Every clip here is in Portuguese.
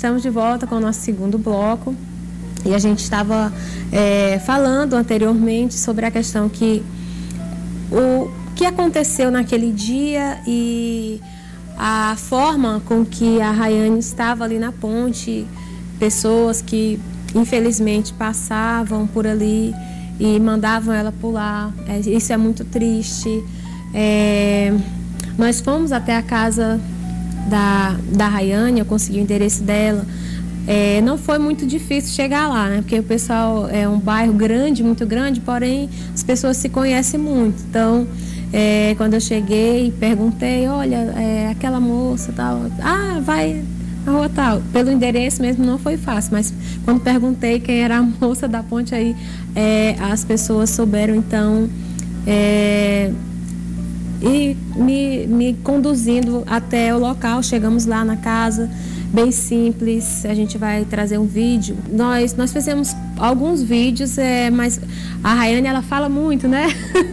estamos de volta com o nosso segundo bloco e a gente estava falando anteriormente sobre a questão que o que aconteceu naquele dia e a forma com que a Rayane estava ali na ponte, pessoas que infelizmente passavam por ali e mandavam ela pular. Isso é muito triste. Nós fomos até a casa da Rayane, eu consegui o endereço dela. Não foi muito difícil chegar lá, né? Porque o pessoal é um bairro grande, muito grande, porém as pessoas se conhecem muito. Então, quando eu cheguei, perguntei, olha, aquela moça tal, vai na rua tal. Pelo endereço mesmo não foi fácil, mas quando perguntei quem era a moça da ponte aí, as pessoas souberam, então, e me conduzindo até o local. Chegamos lá na casa, bem simples. A gente vai trazer um vídeo. Nós fizemos alguns vídeos, mas a Rayane, ela fala muito, né?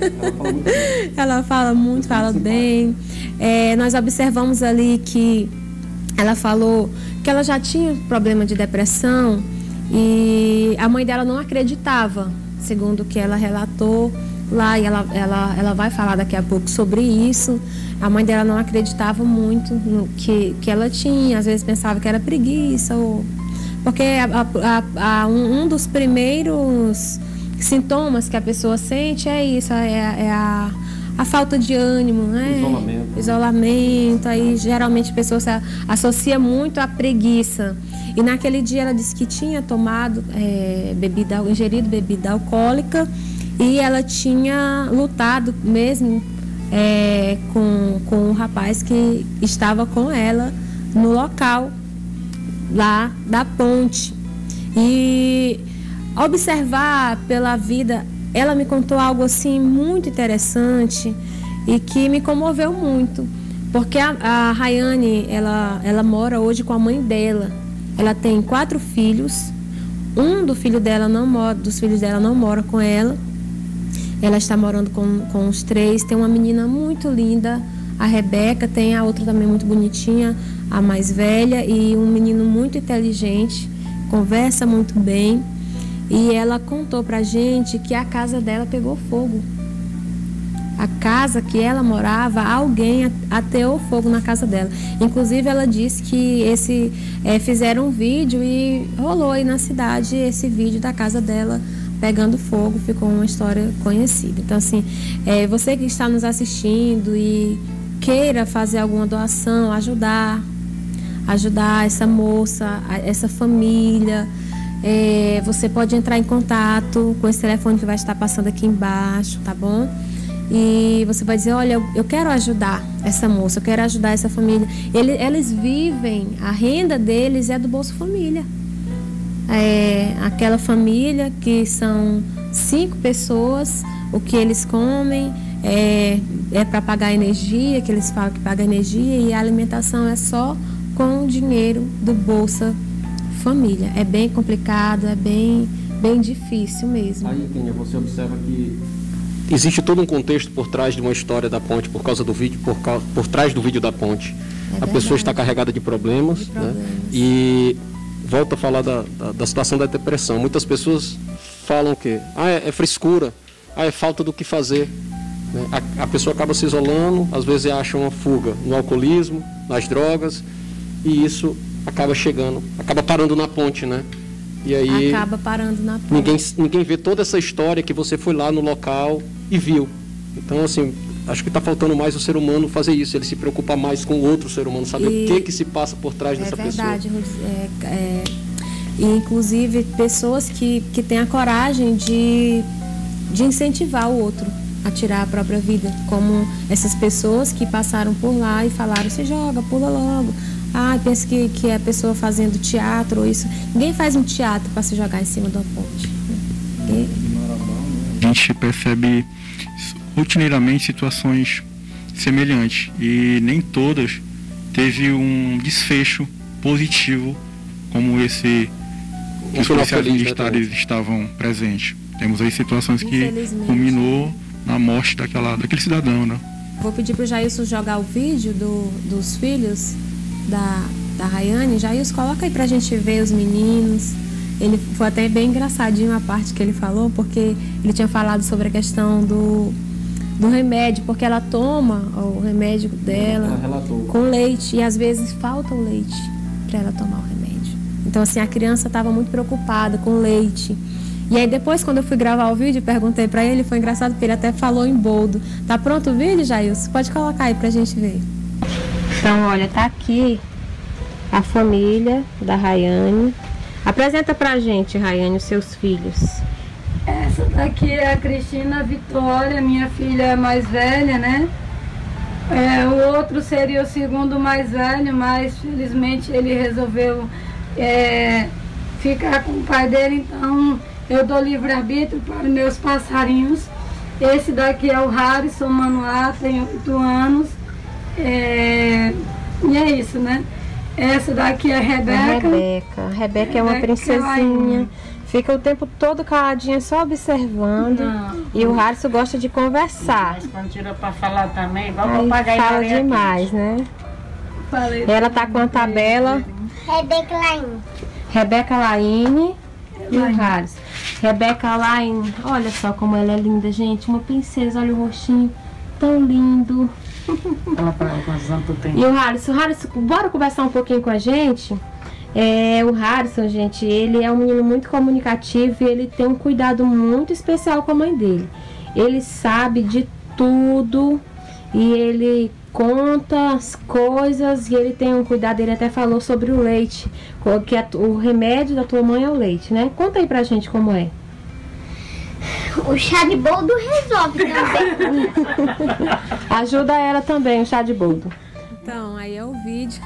Ela fala muito, fala bem. Nós observamos ali que ela falou que ela já tinha problema de depressão e a mãe dela não acreditava, segundo o que ela relatou lá, e ela vai falar daqui a pouco sobre isso. A mãe dela não acreditava muito no que ela tinha, às vezes pensava que era preguiça, porque um dos primeiros sintomas que a pessoa sente é isso, a falta de ânimo, né? Isolamento. Aí geralmente a pessoa se associa muito à preguiça. E naquele dia ela disse que tinha tomado ingerido bebida alcoólica, e ela tinha lutado mesmo com o rapaz que estava com ela no local lá da ponte. E observar pela vida, ela me contou algo assim muito interessante e que me comoveu muito, porque a Rayane, ela mora hoje com a mãe dela. Ela tem 4 filhos. Dos filhos dela não mora com ela. Ela está morando com os 3. Tem uma menina muito linda, a Rebeca. Tem a outra também muito bonitinha, a mais velha, e um menino muito inteligente, conversa muito bem. E ela contou pra gente que a casa dela pegou fogo. A casa que ela morava, alguém ateou fogo na casa dela. Inclusive, ela disse que fizeram um vídeo e rolou aí na cidade esse vídeo da casa dela pegando fogo. Ficou uma história conhecida. Então, assim, você que está nos assistindo e queira fazer alguma doação, ajudar essa moça, essa família, você pode entrar em contato com esse telefone que vai estar passando aqui embaixo, tá bom? E você vai dizer, olha, eu quero ajudar essa moça, eu quero ajudar essa família. Eles vivem, a renda deles é do Bolsa Família. Aquela família que são 5 pessoas, o que eles comem é para pagar energia, que eles falam que paga energia, e a alimentação é só com o dinheiro do Bolsa Família. É bem complicado, é bem difícil mesmo. Aí, Kênia, você observa que existe todo um contexto por trás de uma história da ponte, por causa do vídeo, por trás do vídeo da ponte. A pessoa está carregada de problemas, né? E volta a falar da situação da depressão. Muitas pessoas falam que é frescura, é falta do que fazer, né? A pessoa acaba se isolando, às vezes acha uma fuga no alcoolismo, nas drogas, e isso acaba parando na ponte, né? E aí acaba parando na ponte. Ninguém vê toda essa história que você foi lá no local e viu. Então, assim, acho que está faltando mais o ser humano fazer isso, ele se preocupar mais com o outro ser humano, saber o que se passa por trás dessa pessoa. É verdade, e inclusive pessoas que têm a coragem de incentivar o outro a tirar a própria vida, como essas pessoas que passaram por lá e falaram, se joga, pula logo. Pensa que é a pessoa fazendo teatro ou isso. Ninguém faz um teatro para se jogar em cima da ponte. A gente percebe rotineiramente situações semelhantes e nem todas teve um desfecho positivo como esse que os policiais militares estavam presentes. Temos aí situações que culminou na morte daquele cidadão, né? Vou pedir para o Jailson jogar o vídeo dos filhos da Rayane, Jailson, coloca aí pra gente ver os meninos. Ele foi até bem engraçadinho a parte que ele falou, porque ele tinha falado sobre a questão do remédio, porque ela toma o remédio dela com leite, e às vezes falta o leite para ela tomar o remédio. Então, assim, a criança estava muito preocupada com o leite. E aí depois, quando eu fui gravar o vídeo, perguntei para ele, foi engraçado porque ele até falou em boldo. Tá pronto o vídeo, Jailson? Pode colocar aí pra gente ver. Então, olha, tá aqui a família da Rayane. Apresenta pra gente, Rayane, os seus filhos. Essa daqui é a Cristina Vitória, minha filha mais velha, né? O outro seria o segundo mais velho, mas felizmente ele resolveu ficar com o pai dele, então eu dou livre-arbítrio para meus passarinhos. Esse daqui é o Harrison Manoá, tem 8 anos. E é isso, né? Essa daqui é a Rebeca. A Rebeca é uma princesinha. Fica o tempo todo caladinha, só observando. E o Harrison gosta de conversar. Mas quando tira pra falar também, vamos pagar ele. Fala demais, né? Ela tá com a tabela. Rebeca Laine e o Harrison. Rebeca Laine, olha só como ela é linda, gente. Uma princesa, olha o rostinho tão lindo. E o Harrison, bora conversar um pouquinho com a gente? O Harrison, gente, ele é um menino muito comunicativo e ele tem um cuidado muito especial com a mãe dele. Ele sabe de tudo e ele conta as coisas e ele tem um cuidado. Ele até falou sobre o leite, que o remédio da tua mãe é o leite, né? Conta aí pra gente como é. O chá de boldo resolve também. Ajuda ela também, o chá de boldo. Então, aí é o vídeo.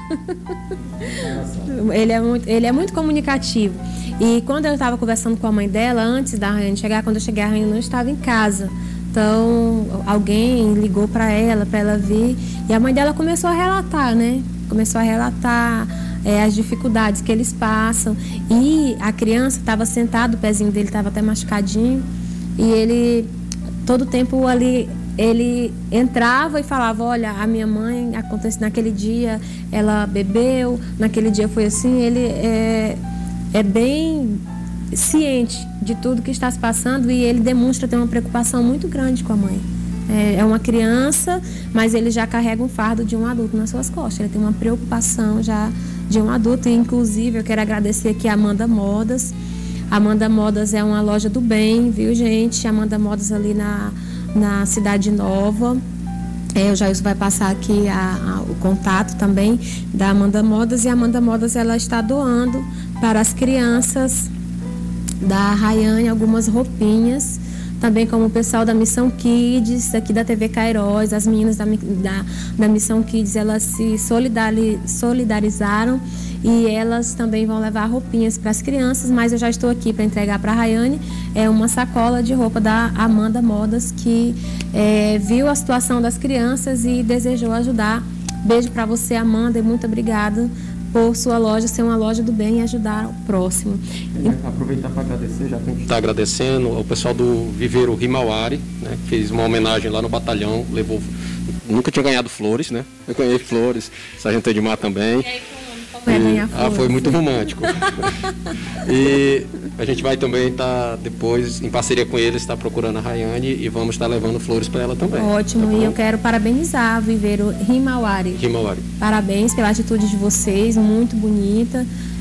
Ele é muito comunicativo. E quando eu estava conversando com a mãe dela, antes da Rayane chegar, quando eu cheguei, a Rayane não estava em casa. Então, alguém ligou para ela vir. E a mãe dela começou a relatar, né? Começou a relatar as dificuldades que eles passam. E a criança estava sentada, o pezinho dele estava até machucadinho. E ele, todo tempo ali, ele entrava e falava, olha, a minha mãe, acontece naquele dia, ela bebeu, naquele dia foi assim. Ele é bem ciente de tudo que está se passando e ele demonstra ter uma preocupação muito grande com a mãe. É uma criança, mas ele já carrega um fardo de um adulto nas suas costas. Ele tem uma preocupação já de um adulto. E, inclusive, eu quero agradecer aqui a Amanda Modas. Amanda Modas é uma loja do bem, viu, gente? Amanda Modas ali na Cidade Nova. O Jailson vai passar aqui o contato também da Amanda Modas. E a Amanda Modas, ela está doando para as crianças da Rayane algumas roupinhas. Também como o pessoal da Missão Kids, aqui da TV Cairóis, as meninas da Missão Kids, elas se solidarizaram e elas também vão levar roupinhas para as crianças, mas eu já estou aqui para entregar para a Rayane uma sacola de roupa da Amanda Modas, que viu a situação das crianças e desejou ajudar. Beijo para você, Amanda, e muito obrigada por sua loja ser uma loja do bem e ajudar o próximo. Aproveitar para agradecer, já que a gente está agradecendo ao pessoal do Viveiro Himawari, né, que fez uma homenagem lá no batalhão, nunca tinha ganhado flores, né? Eu ganhei flores, Sargento Edmar também. Foi muito romântico. E a gente vai também estar depois, em parceria com eles, estar procurando a Rayane e vamos estar levando flores para ela também. Ótimo, tá, e eu quero parabenizar o Viveiro Himawari. Parabéns pela atitude de vocês, muito bonita.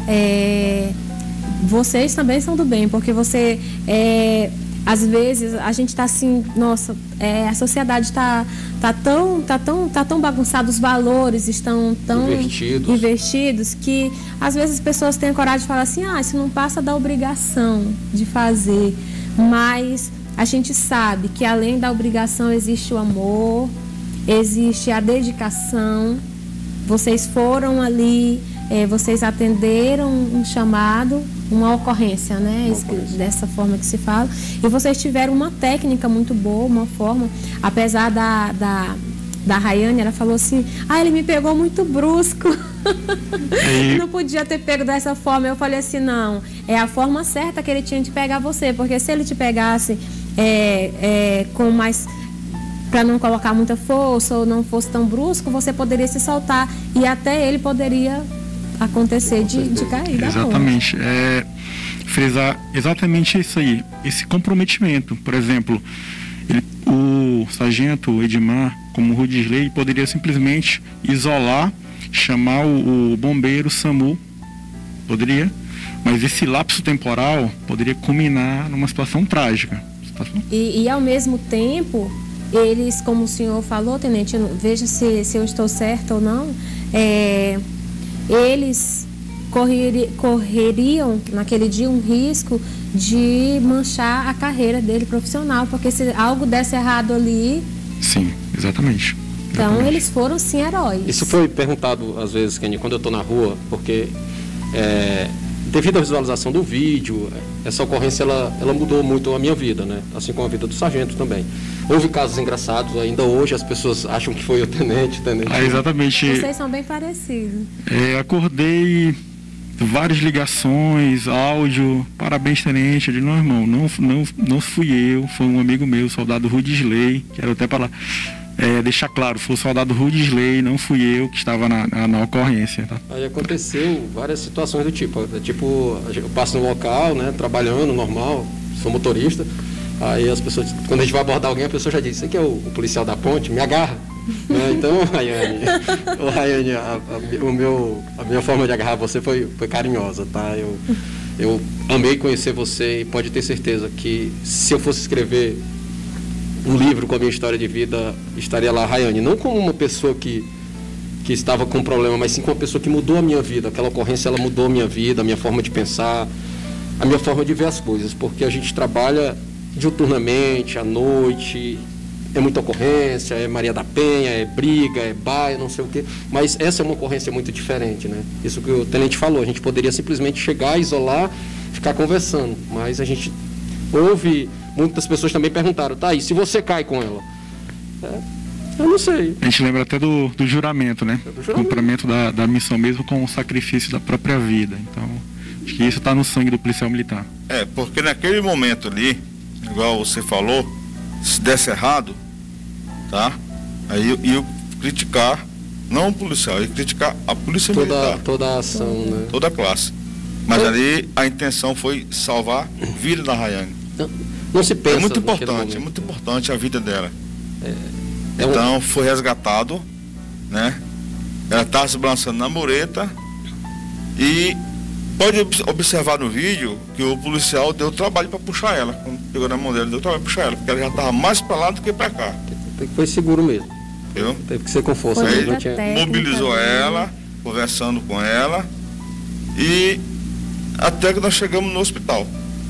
Vocês também são do bem, porque você... às vezes a gente está assim, nossa, a sociedade tá tão bagunçada, os valores estão tão investidos que às vezes as pessoas têm a coragem de falar assim, isso não passa da obrigação de fazer, mas a gente sabe que além da obrigação existe o amor, existe a dedicação. Vocês foram ali, vocês atenderam um chamado, uma ocorrência, né? Dessa forma que se fala. E vocês tiveram uma técnica muito boa, uma forma, apesar da Rayane, ela falou assim, ele me pegou muito brusco. Não podia ter pego dessa forma. Eu falei assim, não, é a forma certa que ele tinha de pegar você, porque se ele te pegasse com mais... para não colocar muita força ou não fosse tão brusco, você poderia se soltar e até ele poderia acontecer de cair da ponte. Exatamente. Frisar exatamente isso aí, esse comprometimento. Por exemplo, o sargento Edmar, como Rudisley, poderia simplesmente isolar, chamar o bombeiro, o SAMU, poderia, mas esse lapso temporal poderia culminar numa situação trágica. E ao mesmo tempo, eles, como o senhor falou, tenente, veja se eu estou certa ou não, eles correriam naquele dia um risco de manchar a carreira dele profissional, porque se algo desse errado ali... Sim, exatamente. Então eles foram sim heróis. Isso foi perguntado às vezes, Kenny, quando eu estou na rua, porque devido à visualização do vídeo, essa ocorrência ela mudou muito a minha vida, né? Assim como a vida do sargento também. Houve casos engraçados, ainda hoje as pessoas acham que foi o tenente. Exatamente. Vocês são bem parecidos. Acordei, várias ligações, áudio, parabéns, tenente. Eu disse, não, irmão, não fui eu, foi um amigo meu, o soldado Rudisley, quero até falar. Deixar claro, foi o soldado Rudisley, não fui eu que estava na ocorrência. Tá? Aí aconteceu várias situações do tipo, eu passo no local, né, trabalhando normal, sou motorista, aí as pessoas, quando a gente vai abordar alguém, a pessoa já diz, você que é o policial da ponte, me agarra. Né? Então, Rayane, a minha forma de agarrar você foi carinhosa, tá? Eu amei conhecer você e pode ter certeza que se eu fosse escrever um livro com a minha história de vida, estaria lá, Rayane, não como uma pessoa que estava com um problema, mas sim como uma pessoa que mudou a minha vida. Aquela ocorrência, ela mudou a minha vida, a minha forma de pensar, a minha forma de ver as coisas, porque a gente trabalha diuturnamente, à noite, é muita ocorrência, é Maria da Penha, é briga, é baia, não sei o quê, mas essa é uma ocorrência muito diferente, né? Isso que o tenente falou, a gente poderia simplesmente chegar, isolar, ficar conversando, mas a gente ouve... Muitas pessoas também perguntaram, tá, e se você cai com ela? Eu não sei. A gente lembra até do juramento, né? O cumprimento da missão mesmo com o sacrifício da própria vida. Então, acho que isso está no sangue do policial militar. Porque naquele momento ali, igual você falou, se desse errado, tá? Aí eu ia criticar, não o policial, eu ia criticar a polícia militar. Toda a ação, né? Toda a classe. Mas ali a intenção foi salvar a vida da Rayane. Não se pensa. É muito importante a vida dela. Então foi resgatado, né? Ela estava se balançando na mureta e pode observar no vídeo que o policial deu trabalho para puxar ela. Quando pegou na mão dela, deu trabalho para puxar ela, porque ela já estava mais para lá do que para cá. Foi seguro mesmo. Viu? Teve que ser com força. Mobilizou ela, conversando com ela e até que nós chegamos no hospital.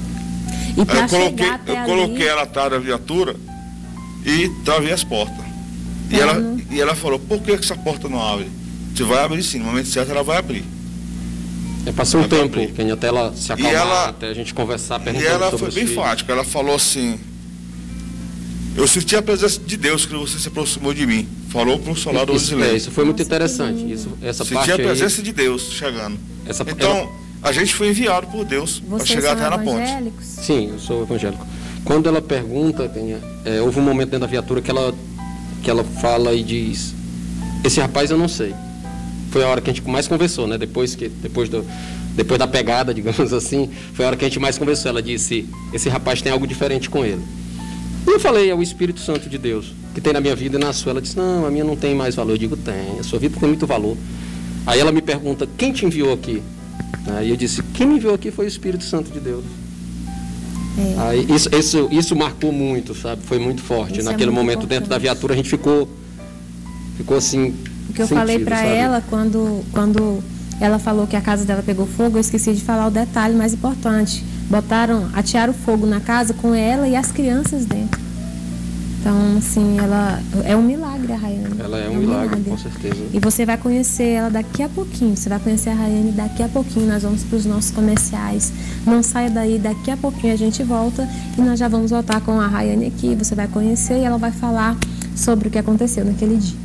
Eu coloquei ela atrás da viatura e travei as portas. E ela falou, por que essa porta não abre? Você vai abrir sim, no momento certo ela vai abrir. Passou um tempo, até ela se acalmar, até a gente conversar, perguntando sobre ela foi bem enfática, ela falou assim, eu senti a presença de Deus que você se aproximou de mim. Falou para o soldado Rudisley. Isso foi muito interessante. Senti a presença de Deus chegando. A gente foi enviado por Deus para chegar até na ponte. Sim, eu sou evangélico. Quando ela pergunta, houve um momento dentro da viatura que ela fala e diz, esse rapaz eu não sei. Foi a hora que a gente mais conversou, né? Depois da pegada, digamos assim, foi a hora que a gente mais conversou. Ela disse, esse rapaz tem algo diferente com ele. E eu falei, é o Espírito Santo de Deus, que tem na minha vida e na sua. Ela disse, não, a minha não tem mais valor. Eu digo, tem, a sua vida tem muito valor. Aí ela me pergunta, quem te enviou aqui? Aí eu disse, quem me enviou aqui foi o Espírito Santo de Deus. Aí isso marcou muito, sabe? Foi muito forte. Naquele momento, dentro da viatura, a gente ficou assim. O que eu falei para ela, quando ela falou que a casa dela pegou fogo, eu esqueci de falar o detalhe mais importante. Atearam fogo na casa com ela e as crianças dentro. Então, assim, ela é um milagre, a Rayane. Ela é um milagre, com certeza. E você vai conhecer ela daqui a pouquinho. Você vai conhecer a Rayane daqui a pouquinho. Nós vamos para os nossos comerciais. Não saia daí, daqui a pouquinho a gente volta. E nós já vamos voltar com a Rayane aqui. Você vai conhecer e ela vai falar sobre o que aconteceu naquele dia.